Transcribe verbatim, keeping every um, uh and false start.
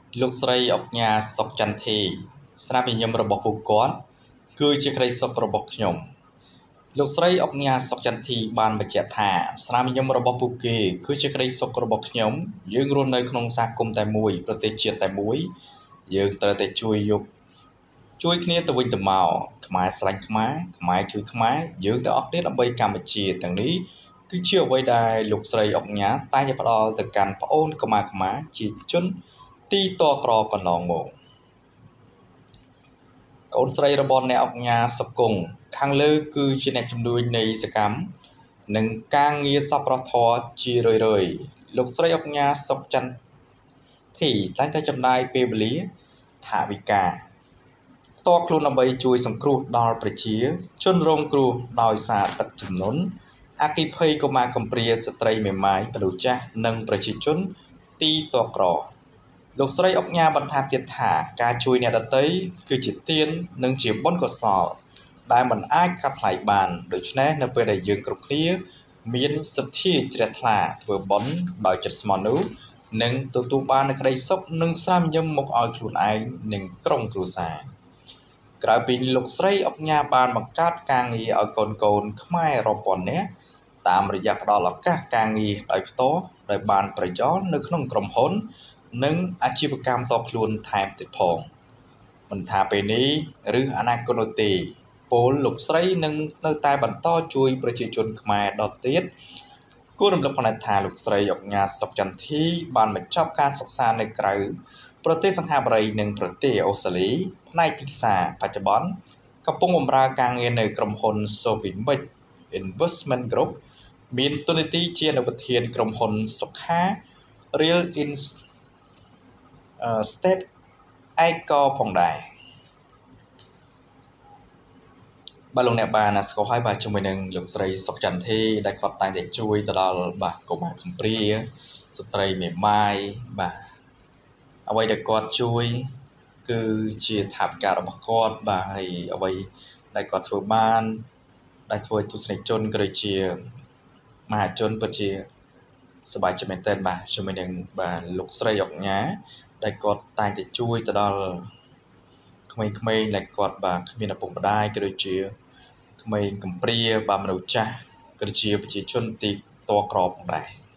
លោកស្រីអុកញ៉ា សុកចន្ទធី ស្នាមញញឹមរបស់ពួកគាត់គឺជាក្តីសុខរបស់ខ្ញុំលោកស្រីអុកញ៉ា សុកចន្ទធី បានបញ្ជាក់ថាស្នាមញញឹមរបស់ពួកគេគឺជាក្តីសុខរបស់ខ្ញុំយើងរស់នៅក្នុងសហគមន៍តែមួយប្រទេសជាតិតែមួយយើងត្រូវតែជួយយកជួយគ្នាទៅវិញទៅមកខ្មែរស្រឡាញ់ខ្មែរខ្មែរជួយខ្មែរយើងទាំងអស់គ្នាដើម្បីកម្ពុជាទាំងនេះគឺជាអ្វីដែលលោកស្រីអុកញ៉ាតែងតែផ្ដល់ទៅកាន់ប្អូនខ្មែរខ្មែរជាជនទីតក្រកន្លងមកកូនស្រីរបស់អ្នកអុកញ៉ា សុគង្គខាងលើគឺជាអ្នកជំនួយនៃសកម្មនិងការងារសប្បុរសធម៌ជារឿយៗលោកស្រីអុកញ៉ា សុកចន្ទធីតែងតែចំណាយពេលវេលាថវិកាផ្ទាល់ខ្លួនដើម្បីជួយសង្គ្រោះដល់ប្រជាជនរងគ្រោះដោយសារទឹកជំនន់អគ្គិភ័យកុមារកំព្រាស្ត្រីមេម៉ាយមនុស្សចាស់និងប្រជាជនទីតក្រលោកស្រីអុកញ៉ាបន្ថែមទៀតថាការជួយអ្នកដទៃគឺជាទាននិងជាបុណ្យកុសលដែលមិនអាចកាត់ថ្លៃបានដូច្នេះនៅពេលដែលយើងគ្រប់គ្នាមានសទ្ធាជ្រះថ្លាធ្វើបុណ្យដោយចិត្តស្មោះនោះនឹងទទួលបាននូវក្តីសុខនិងស្នាមញញឹមមកឲ្យខ្លួនឯងនិងក្រុមគ្រួសារក្រៅពីលោកស្រីអុកញ៉ាបានបង្កើតការងារឲ្យកូនកូនខ្មែររាប់ពាន់នាក់តាមរយៈផ្ដល់ឱកាសការងារដោយផ្ទាល់ដោយបានប្រយោលនៅក្នុងក្រុមហ៊ុននិងអាជីវកម្មតខ្លួនថែមទៀតផងមិនថាពេលនេះឬអនាគតនោះទេពលលោកស្រីនឹងនៅតែបន្តជួយប្រជាជនខ្មែរដទៃទៀតគួររំលឹកផងដែរថាលោកស្រីអុកញ៉ា សុកចន្ទធីបានបញ្ចប់ការសិក្សានៅក្រៅប្រទេសសង្ហបុរីនិងប្រទេសអូស្ត្រាលីផ្នែកទីផ្សារបច្ចុប្បន្នកំពុងបម្រើការងារនៅក្រុមហ៊ុន Sovimix Investment Group មានតួនាទីជាអនុប្រធានក្រុមហ៊ុនសុខា Real Estate ឯកផងដែរបាទលោកអ្នកបានស្គាល់ហើយបាទជាមួយនឹងលោកស្រីសុកចន្ទធីដែលគាត់តែងតែជួយទៅដល់បាទកុមារកំព្រាស្ត្រីមេម៉ាយបាទអ្វីដែលគាត់ជួយគឺជាថវិការបស់គាត់បាទហើយអ្វីដែលគាត់ធ្វើបានដែលធ្វើឲ្យទស្សនិកជនក៏ដូចជាមហាជនពិតជាសប្បាយចិត្តមែនទែនបាទជាមួយនឹងបាទលោកស្រីអុកញ៉ាដែលគាត់តែងតែជួយទៅដល់ក្មេងៗដែលគាត់បាទគ្មានឪពុកម្ដាយក៏ដូចជាក្មេងកំព្រាបាទមនុស្សចាស់ក៏ដូចជាប្រជាជនទីតក្រផងដែរ